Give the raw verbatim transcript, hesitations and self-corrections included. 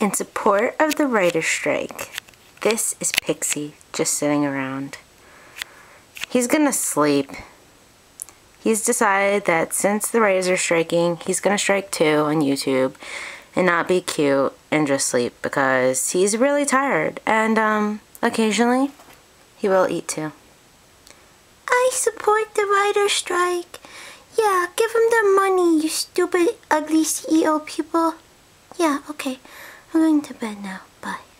In support of the writer's strike, this is Pixie just sitting around. He's gonna sleep. He's decided that since the writers are striking, he's gonna strike too on YouTube and not be cute and just sleep because he's really tired, and um, occasionally he will eat too. I support the writer's strike. Yeah, give him the money, you stupid, ugly C E O people. Yeah, okay. I'm going to bed now. Bye.